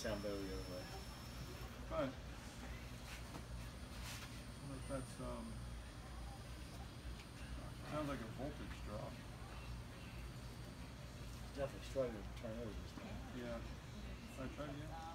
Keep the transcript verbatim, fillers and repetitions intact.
sound better the other way. But what if that's um sounds like a voltage drop. Definitely struggling to turn over this time. Yeah. I try again.